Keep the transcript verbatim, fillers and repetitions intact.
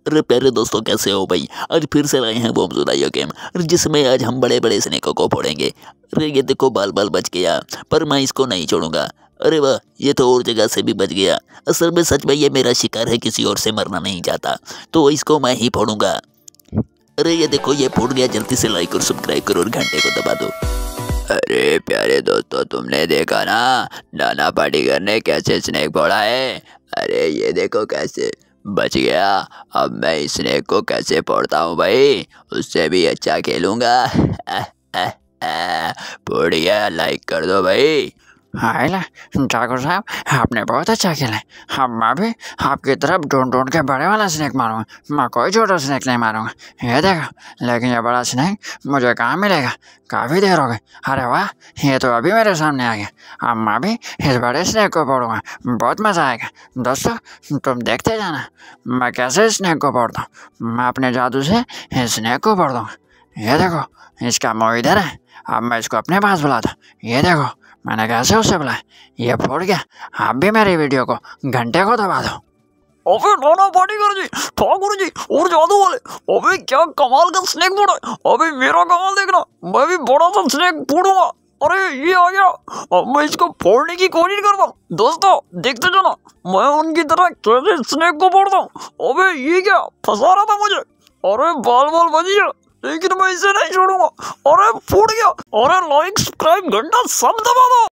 अरे प्यारे दोस्तों, कैसे हो भाई। आज फिर से लाए हैं वो मज़ेदार गेम, जिसमें आज हम बड़े बड़े स्नेकों को फोड़ेंगे। अरे ये देखो, बाल बाल बच गया, पर मैं इसको नहीं छोड़ूंगा। अरे वाह, ये तो और जगह से भी बच गया। असल में सच में ये मेरा शिकार है, किसी और से मरना नहीं चाहता, तो इसको मैं ही फोड़ूंगा। अरे ये देखो, ये फूट गया। जल्दी से लाइक और सब्सक्राइब करो और घंटे को दबा दो। अरे प्यारे दोस्तों, तुमने देखा ना नाना पाटेकर ने कैसे स्नेक फोड़ा है। अरे ये देखो कैसे बच गया। अब मैं इस स्नेक को कैसे फोड़ता हूँ भाई, उससे भी अच्छा खेलूँगा। फोड़ गया, लाइक कर दो भाई। हाय ला ठाकुर साहब, आपने बहुत अच्छा खेला। अब मैं भी आपकी तरफ ढूंढ ढूंढ के बड़े वाला स्नेक मारूंगा, मैं कोई छोटा स्नेक नहीं मारूंगा। ये देखो, लेकिन ये बड़ा स्नेक मुझे कहाँ मिलेगा, काफ़ी देर हो गई। अरे वाह, ये तो अभी मेरे सामने आ गया। अब मैं भी इस बड़े स्नेक को फोड़ूंगा, बहुत मज़ा आएगा। दोस्तों तुम देखते जाना मैं कैसे स्नेक को फोड़ता हूँ। मैं अपने जादू से इस स्नेक को फोड़ दूँगा। ये देखो, इसका मुँह इधर है। अब मैं इसको अपने पास बुलाता हूँ। ये देखो, मैंने कैसे उसे बुलाया, ये फोड़ गया। आप भी मेरी वीडियो को घंटे को दबा दो। अबे नाना पाटेकर जी, ठाकुर जी और जादू वाले, अबे क्या कमाल का स्नेक फोड़ा है। अबे मेरा कमाल देखना, मैं भी बड़ा सा स्नेक फोड़ूंगा। अरे ये आ गया, अब मैं इसको फोड़ने की कोशिश करता हूँ। दोस्तों देखते जाना, मैं उनकी तरह कैसे स्नेक को फोड़ता हूँ। अबे ये क्या फंसा रहा था मुझे। अरे बाल बाल बच गया, लेकिन मैं इसे नहीं छोड़ूंगा। अरे फूट गया। अरे लाइक सब्सक्राइब घंटा सब दबा दो।